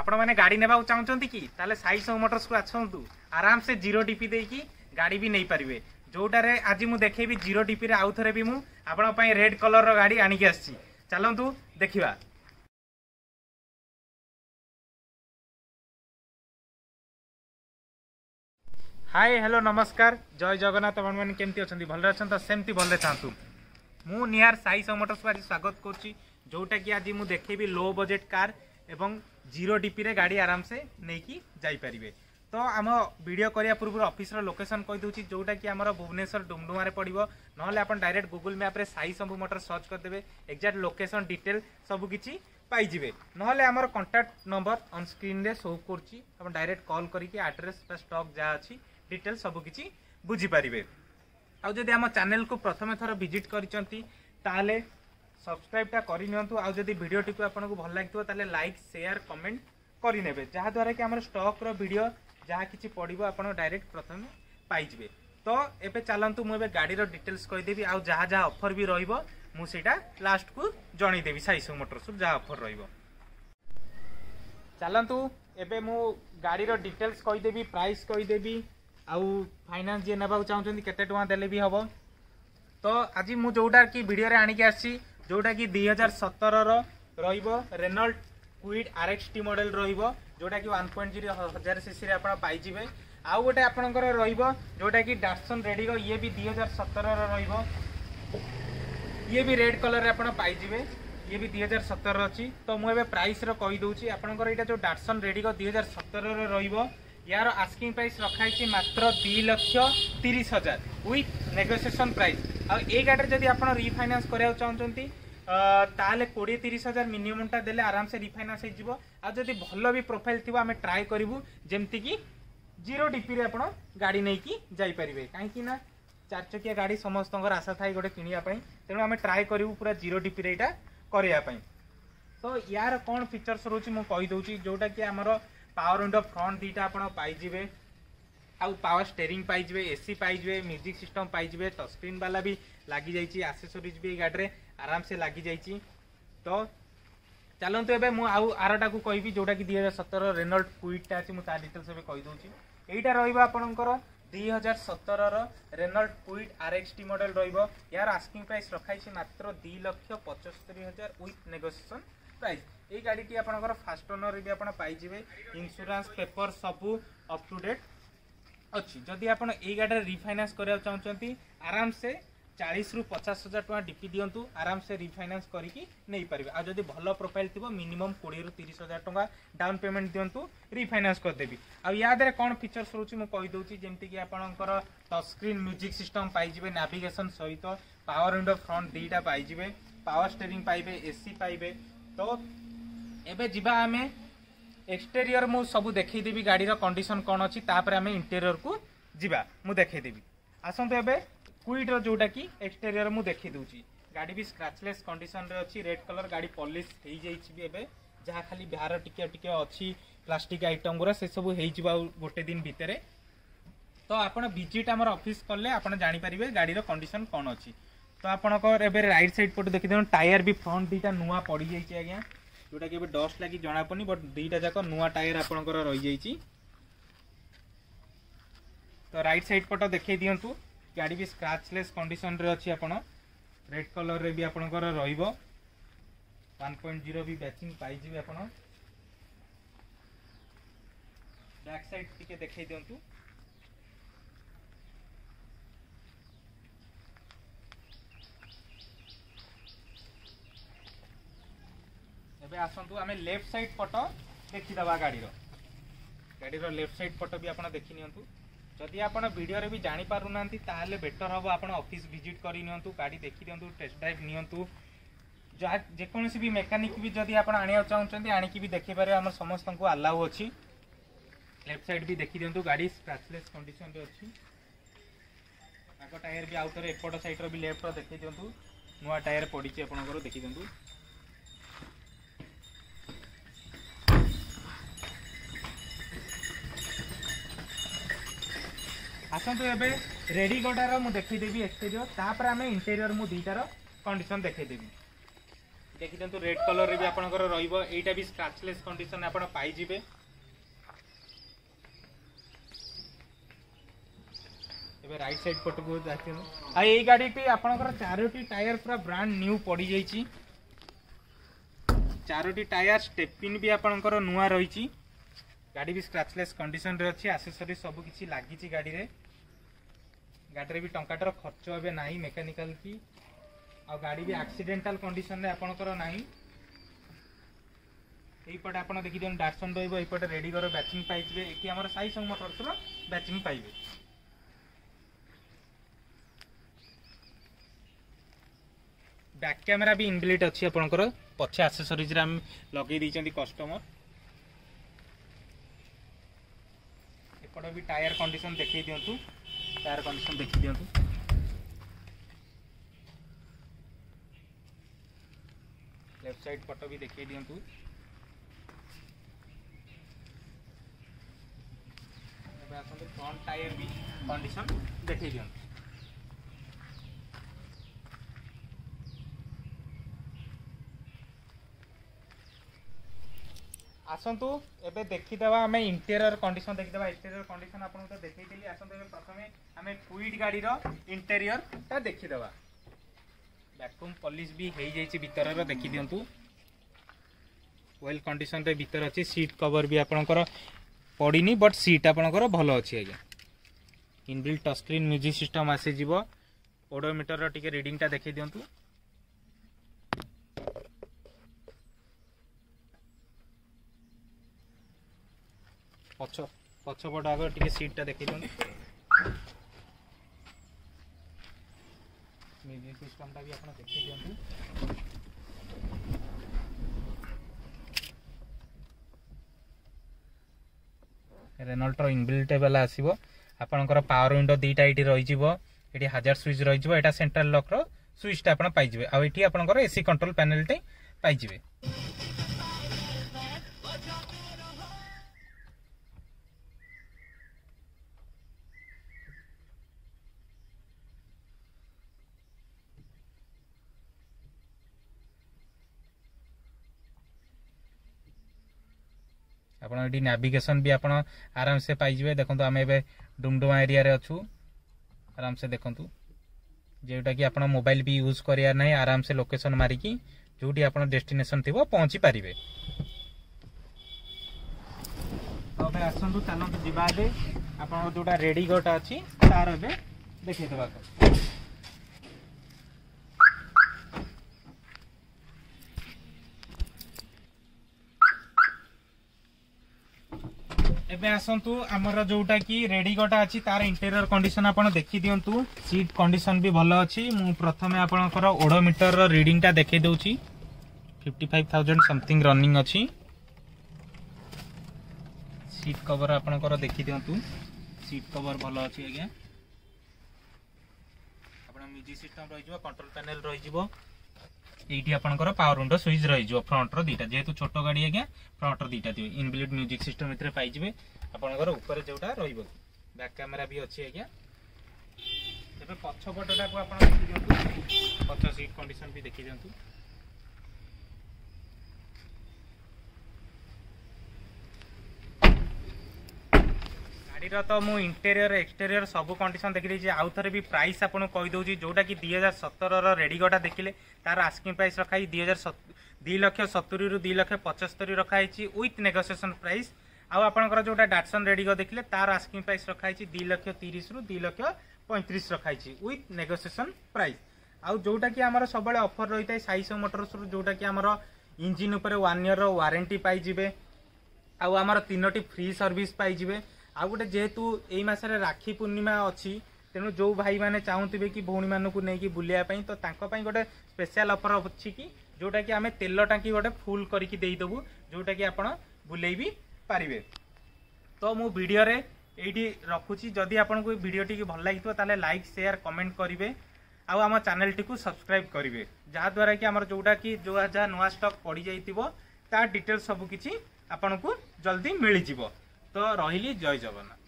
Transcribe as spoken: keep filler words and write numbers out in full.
आपण मैंने गाड़ी नेबा चाहते कि ताले साई सब मोटर्स को आसतु आराम से जीरो डीपी देकी गाड़ी भी नहीं पारे जोटारे आज मुझे देखेबी जीरो डीपी रे आउ थरे भी मु आपण पई रेड कलर रो गाड़ी आनिकी आसी चलतु देखिबा। हाय हेलो नमस्कार जय जगन्नाथ आपण मैंने केमती अच्छा भले अच्छा तो सेमती भले चाहतु मु निहार साई सब मोटर्स को आज स्वागत करुच्ची जोटा कि आज मुझे देखेबी लो बजेट कार एवं जीरो डीपी रे गाड़ी आराम से नहीं जापारे। तो आम वीडियो करिया पूर्व ऑफिस लोकेशन कही दूची जोटा कि आमर भुवनेश्वर डुमडुमा रे पड़िबो नहले आपण डायरेक्ट गूगल मैप रे साई शंभू मोटर सर्च करदेबे एक्जाक्ट लोकेशन डिटेल सब किछि पाई जिवे नहले आमर कांटेक्ट नंबर ऑन स्क्रीन रे शो करछि आपण डायरेक्ट कॉल करिके एड्रेस स्टॉक जा अछि डिटेल सब किछि बुझी परिबे। आ जदि आम चैनल को प्रथम थर विजिट करिसंती ताले सब्सक्राइब टा करि नियंतु आ जदि वीडियो टिकु आपनको भल लागतो ताले लाइक शेयर कमेंट करि नेबे जहा द्वारा कि हमर स्टॉक रो वीडियो जहाँ किसी पड़ो आप डायरेक्ट प्रथम पाइबे। तो एबे चलतु मुझे गाड़ी रो डिटेल्स कहीदेवी आउ जहाँ जहाँ ऑफर भी रहिबो मु सेटा लास्ट को जनईदेवी साई सब मोटर्स जहाँ ऑफर रहिबो। चलतु एबे मु गाड़ी रो डिटेल्स कहीदेवी प्राइस कहीदेवी आउ फाइनान्स जे नेबा चाहउछन्ती केते टका देले भी हबो। तो आज मु जोटा कि वीडियो रे आनिके आसी जोटा कि दो हज़ार सत्रह रो रहिबो Renault Kwid RX T model रहिबो जोटा कि वन पॉइंट जीरो हजार सीसी रे आपण पाई जिवे। आउ गोटे आपणकर रहिबो जोटा कि डाटसन रेडी रो ये भी दो हज़ार सत्रह रो रहिबो ये भी रेड कलर रे आपण पाई जिवे ये भी दो हज़ार सत्रह अछि। तो मु एबे प्राइस रो कहि दोछि आपणकर एटा जो डाटसन रेडी रो दो हज़ार सत्रह रो रहिबो यार आस्किंग प्राइस रखाई मात्र दो लक्ष तीस हजार विथ नेगोशिएशन प्राइस। आ ए गाड़ी जदि आपण रिफाइनांस करिया चाहउछन्ती ताले कोड़े तीस हजार मिनिमम टा देले आराम से रिफाइनांस हो जदि भल भी प्रोफाइल थी आम ट्राए करूँ जमती कि जीरो डीपी रे आपण गाड़ी नहीं कि जापारे कहीं ना चार चकिया गाड़ी समस्त आशा थाई गोटे किणापी तेणु आम ट्राए करूँ पूरा जीरो डीपी रे करने। तो यार कौन फीचर्स रोचे मुझे कहीदे जोटा कि आमर पावर विंडो फ्रंट दीटा आप पाइबे आउ पावर स्टेरिंग पाइबे एसी पाइबे म्यूजिक सिस्टम पाइबे टच स्क्रीन वाला भी लगी जाइए एक्सेसरीज भी गाड़ी आराम से लगी जाइए। तो चलतु एबे मु आउ आरटा को कहबी जोटा कि दो हज़ार सत्रह रेनॉल्ट क्विडटा अछि मु ता डिटेल्स एबे कहि दोछि एटा रहइबा आपनकर दो हज़ार सत्रह रो Renault Kwid RX T model रहइबो यार आस्किंग प्राइस रखाई छै मात्र दो लक्ष पचहत्तर हजार विथ नेगोशिएशन प्राइस। ए गाड़ी टी आपनकर फास्ट ओनर भी आपन पाई जिवे इंश्योरेंस पेपर सबु अप टू डेट अच्छी। जदि आप गाड़ी रिफाइनांस करा चाहते आराम से चालीस रु पचास हजार टका डीपी दिंतु आराम से रिफाइनांस करके नहीं पारे। आ जदि भल प्रोफाइल थी मिनिमम कोड़े रु तीस हजार टका डाउन पेमेंट दिंतु रिफाइनांस करदेवी। आ यादे कौन फीचर्स रोचे मुझे कहीदे जमीक कि आपंकर टच स्क्रीन म्यूजिक सिस्टम पाइबे नाविगेशन सहित पावर विंडो फ्रंट दीटा पाइबे पावर स्टेरिंग पाइबे एसी पाइबे। तो एबे जिबा आमे एक्सटेरियर मु सब देखईदेवी गाड़ी कंडीशन कौन अच्छी तापर आम इंटेरियर को जीवा मु देखईदेवी आसतु एबे क्विड रो जोटा कि एक्सटेरियर मु देखी दूची गाड़ी भी स्क्रैचलेस कंडीशन रे अच्छी रेड कलर गाड़ी पॉलिश हो जाइए एबे जहाँ खाली बाहर टिके टिके अच्छी प्लास्टिक आइटम गुरा से सब हो गोटे दिन भितर। तो आपण विजिट आम ऑफिस कले आपण जानि परिबे गाड़ी रो कंडीशन कौन अच्छी। तो आपणकर एबे राइट साइड पट देखि देन टायर भी फ्रंट दीटा नुआ पड़ी जाइए आज्ञा जोटा कि डस्ट लगी जना पड़नी बट दीटा जाक नुआ टायर आपणकर रही जाइए। तो राइट साइड पट देखई दियंतु गाड़ी भी स्क्रैचलेस कंडीशन रे अच्छी आपण रेड कलर रे भी आपणकर रहिबो वन पॉइंट जीरो भी बैचिंग पाई जिवे आपण। बैक साइड टिके देखई दियंतु एबे आसंतु आमे लेफ्ट साइड पट देखि दबा गाड़ी रो गाड़ी रो लेफ्ट साइड पट भी आपण देखि नियंतु। जदि आपण वीडियो रे भी जानि पारु नांती ताले बेटर हबो आपण ऑफिस विजिट करि नियंतु गाड़ी देखि दियंतु टेस्ट ड्राइव नियंतु जे कोनोसी भी मेकानिक भी जदि आपण आनिया चाहउछन्ती आनिकी भी देखि पारे हमर समस्त को अलाउ अछि। लेफ्ट साइड भी देखि दियंतु गाड़ी स्क्रैचलेस कंडीशन रे अछि आगो टायर भी आउटर एपट साइड रो भी लेफ्ट रो देखि दियंतु नुवा टायर पड़ी छि आपणकर देखि दियंतु। आसतु एबे रेडी गोटार मु देखईदेवी एक्सटेरियर तापर आम इंटेरियर मु दीटार कंडीशन देखईदेवी। देखि दियंतु रेड कलर रे भी आपनकर रहइबो एटा भी स्क्रैचलेस कंडीशन आपण पाई जिवे एबे राइट साइड फोटो को जाके आ ए गाड़ी टी आपनकर चारोटी टायर पूरा ब्रांड न्यू पड़ी जाईची चारोटी टायर स्टेपिन भी आपनकर नुआ रहिची गाड़ी भी स्क्रैचलेस कंडीशन रे अछि एक्सेसरी सब किछि लागिची गाड़ी रे गाड़ी रे भी टंकाटर खर्च एबे नाही मेकानिकल की आ गाड़ी भी एक्सीडेंटल कंडीशन रे आपनकर नाही एई पटे आपण देखि दियन डाटसन रहइबो एई पटे रेडी करो बैचिंग पाइबे एकी हमर साइसंग मोटर्स रो बैचिंग पाइबे बैक कैमरा भी इनबिल्ट अछि आपनकर पछे एक्सेसरीज रे हम लगे दैचंती कस्टमर एपटे भी टायर कंडीशन देखै दियंतु टायर कंडीशन देखि दियंतु लेफ्ट साइड फोटो भी देखि दियंतु एबे आसंते फ्रंट टायर भी कंडीशन देखि दियंतु आसंतु एबे देखिदेवा आमे इंटीरियर कंडीशन देखिदेवा इंटीरियर कंडीशन आपन तो देखैतिली आसंतु एबे प्रथमे आमे क्विड गाड़ी रो इंटीरियर ता देखिदेवा वैक्यूम पॉलिश भी हेई जाईची भीतर रो देखि दियंतु वेल कंडीशन रे भीतर अछि सीट कवर भी आपनकर पड़ीनी बट सीट आपनकर भलो अछि आगे inbuilt touch screen music system आसे जीवो ओडोमीटर रो टिके रीडिंग ता देखि दियंतु पछ पछ पट आगे टिके सीट ता देखि दियंतु म्यूजिक सिस्टम ता भी आपण देखि दियंतु रेनॉल्ट रो इनबिल्ट वाला आसीबो आपनकर पावर विंडो दीटा एटी रहि जिवो एटी हजार स्विच रहि जिवो एटा सेंट्रल लॉक रो स्विच ता आपण पाइ जिवे आ एटी आपनकर एसी कंट्रोल पैनल टे पाइ जिवे आपण एटी नेविगेशन भी आपण आराम से पाई जिवे देखंतु आमे बे डुमडुमा एरिया रे अछु आराम से देखंतु जेटा कि आपण मोबाइल भी यूज करिया नै आराम से लोकेशन मारी की जोटी आपण डेस्टिनेशन थिबो पहुंची पारिबे तबे आसंतु तानंतु जिबा दे आपण जोटा रेडी गोटा अछि तार बे देखि देबा एबे आसंतु हमर जोटा कि रेडी गोटा अछि तार इंटीरियर कंडीशन आपण देखि दियंतु सीट कंडीशन भी भलो अछि मु प्रथमे आपनकर ओडोमीटर रो रीडिंग ता देखि दउची पचपन हज़ार समथिंग रनिंग अछि सीट कवर आपनकर देखि दियंतु सीट कवर भलो अछि आगे आपण म्यूजिक सिस्टम रहि जिवो कंट्रोल पैनल रहि जिवो एटी आपनकर पावर विंडो स्विच रहि जिवो फ्रंट रो दीटा जेतु छोटो गाड़ी आगे फ्रंट रो दीटा दियो इनबिल्ट म्यूजिक सिस्टम इतरे पाइ जिवे आपनकर ऊपर जोटा रहिबो बैक कैमरा भी अछि आगे एबे पछ पटटा को आपण देखि दियंतु पछ सीट कंडीशन भी देखि दियंतु गाड़ी तो मु इंटीरियर एक्सटीरियर सब कंडीशन देखि दैछि आउ थरे भी प्राइस आपन कहि दउछि जोटा कि दो हज़ार सत्रह रो रेडी गोटा देखिले तार आस्किंग प्राइस रखाई दो हज़ार दो लाख सत्तर रु दो लाख पचहत्तर रखाई विथ नेगोशिएशन प्राइस आउ आपनकर जोटा डाटसन रेडी गो देखिले तार आस्किंग प्राइस रखाई दो लाख तीस रु दो लाख पैंतीस रखाई विथ नेगोशिएशन प्राइस आउ जोटा कि हमर सबले ऑफर रहितै साइस मोटर्स रु जोटा कि हमर इंजिन ऊपर वन ईयर रो वारंटी पाई जिवे आउ हमर तीनोटी फ्री सर्विस पाई जिवे आ गोटे जेहेतु एई मासरे राखी पूर्णिमा अच्छी तेणु जो भाई मैंने चाहूबे कि भौणी मानक नहीं बुलायापाई तो तांको गोटे स्पेशल ऑफर अच्छी कि जोटा कि आम तेल टांकी गोटे फुल करके देदेबू जोटा कि आपण बुले भी पारे तो मु वीडियो रे एठी रखुची जदि आपन को वीडियो टी भल लगी ताले लाइक शेयर कमेंट करेंगे आउ आम चैनल टी सब्सक्राइब करेंगे जहाँ द्वारा कि आमर जोटा कि जो जहाँ नुआ स्टॉक पड़ जाइतिबो ता डिटेल्स सब किछि आपन को जल्दी मिल जिवो तो रहिली जय जगन्नाथ।